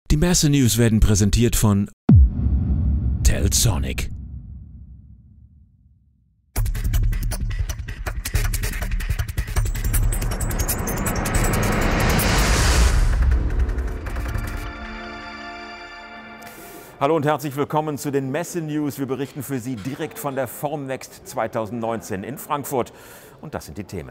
Die Messe-News werden präsentiert von Telsonic. Hallo und herzlich willkommen zu den Messe-News. Wir berichten für Sie direkt von der Formnext 2019 in Frankfurt. Und das sind die Themen.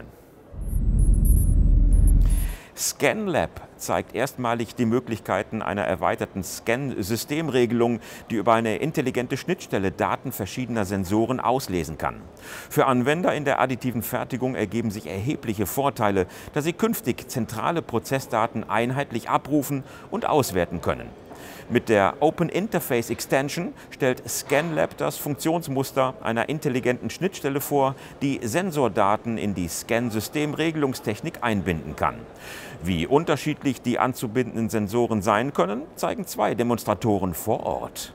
ScanLab zeigt erstmalig die Möglichkeiten einer erweiterten Scan-Systemregelung, die über eine intelligente Schnittstelle Daten verschiedener Sensoren auslesen kann. Für Anwender in der additiven Fertigung ergeben sich erhebliche Vorteile, da sie künftig zentrale Prozessdaten einheitlich abrufen und auswerten können. Mit der Open Interface Extension stellt ScanLab das Funktionsmuster einer intelligenten Schnittstelle vor, die Sensordaten in die Scan-Systemregelungstechnik einbinden kann. Wie unterschiedlich die anzubindenden Sensoren sein können, zeigen zwei Demonstratoren vor Ort.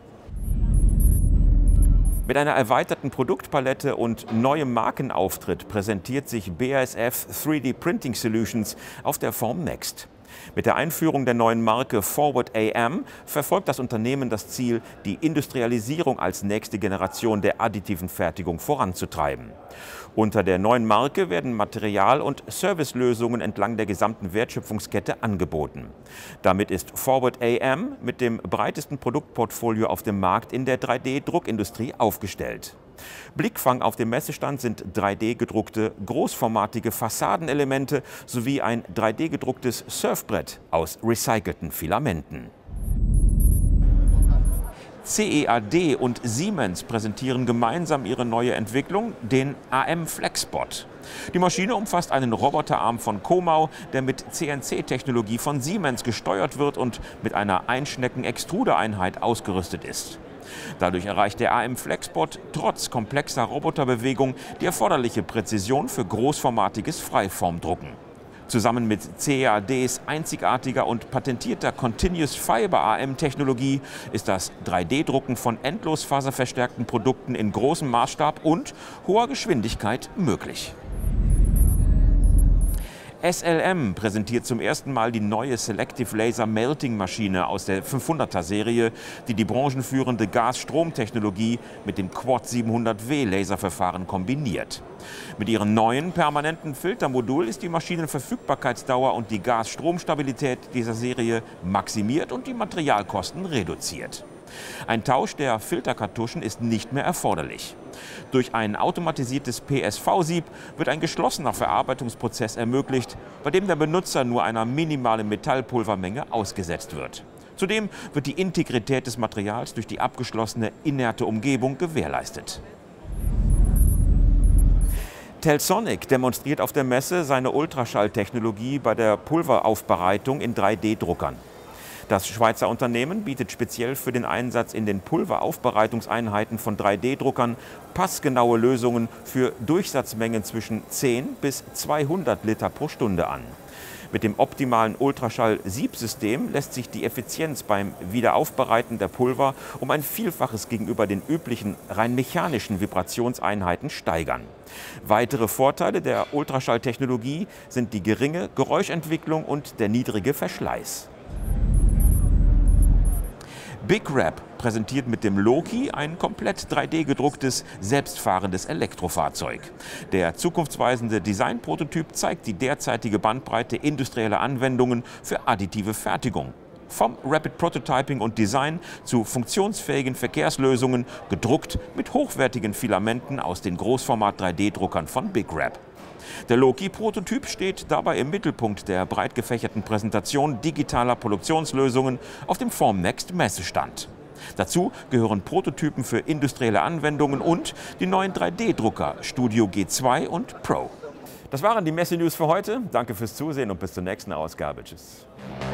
Mit einer erweiterten Produktpalette und neuem Markenauftritt präsentiert sich BASF 3D Printing Solutions auf der Formnext. Mit der Einführung der neuen Marke Forward AM verfolgt das Unternehmen das Ziel, die Industrialisierung als nächste Generation der additiven Fertigung voranzutreiben. Unter der neuen Marke werden Material- und Servicelösungen entlang der gesamten Wertschöpfungskette angeboten. Damit ist Forward AM mit dem breitesten Produktportfolio auf dem Markt in der 3D-Druckindustrie aufgestellt. Blickfang auf dem Messestand sind 3D-gedruckte, großformatige Fassadenelemente sowie ein 3D-gedrucktes Surfbrett aus recycelten Filamenten. CEAD und Siemens präsentieren gemeinsam ihre neue Entwicklung, den AM Flexbot. Die Maschine umfasst einen Roboterarm von Comau, der mit CNC-Technologie von Siemens gesteuert wird und mit einer Einschnecken-Extrudereinheit ausgerüstet ist. Dadurch erreicht der AM Flexbot trotz komplexer Roboterbewegung die erforderliche Präzision für großformatiges Freiformdrucken. Zusammen mit CEADs einzigartiger und patentierter Continuous Fiber AM-Technologie ist das 3D-Drucken von endlosfaserverstärkten Produkten in großem Maßstab und hoher Geschwindigkeit möglich. SLM präsentiert zum ersten Mal die neue Selective Laser Melting Maschine aus der 500er Serie, die die branchenführende Gas-Strom-Technologie mit dem Quad 700W Laserverfahren kombiniert. Mit ihrem neuen permanenten Filtermodul ist die Maschinenverfügbarkeitsdauer und die Gas-Strom-Stabilität dieser Serie maximiert und die Materialkosten reduziert. Ein Tausch der Filterkartuschen ist nicht mehr erforderlich. Durch ein automatisiertes PSV-Sieb wird ein geschlossener Verarbeitungsprozess ermöglicht, bei dem der Benutzer nur einer minimalen Metallpulvermenge ausgesetzt wird. Zudem wird die Integrität des Materials durch die abgeschlossene inerte Umgebung gewährleistet. Telsonic demonstriert auf der Messe seine Ultraschalltechnologie bei der Pulveraufbereitung in 3D-Druckern. Das Schweizer Unternehmen bietet speziell für den Einsatz in den Pulveraufbereitungseinheiten von 3D-Druckern passgenaue Lösungen für Durchsatzmengen zwischen 10 bis 200 Liter pro Stunde an. Mit dem optimalen Ultraschall-Siebsystem lässt sich die Effizienz beim Wiederaufbereiten der Pulver um ein Vielfaches gegenüber den üblichen rein mechanischen Vibrationseinheiten steigern. Weitere Vorteile der Ultraschalltechnologie sind die geringe Geräuschentwicklung und der niedrige Verschleiß. BigRab präsentiert mit dem Loki ein komplett 3D-gedrucktes, selbstfahrendes Elektrofahrzeug. Der zukunftsweisende Designprototyp zeigt die derzeitige Bandbreite industrieller Anwendungen für additive Fertigung. Vom Rapid Prototyping und Design zu funktionsfähigen Verkehrslösungen, gedruckt mit hochwertigen Filamenten aus den Großformat-3D-Druckern von BigRab. Der Loki-Prototyp steht dabei im Mittelpunkt der breit gefächerten Präsentation digitaler Produktionslösungen auf dem Formnext Messestand. Dazu gehören Prototypen für industrielle Anwendungen und die neuen 3D-Drucker Studio G2 und Pro. Das waren die Messe-News für heute. Danke fürs Zusehen und bis zur nächsten Ausgabe. Tschüss.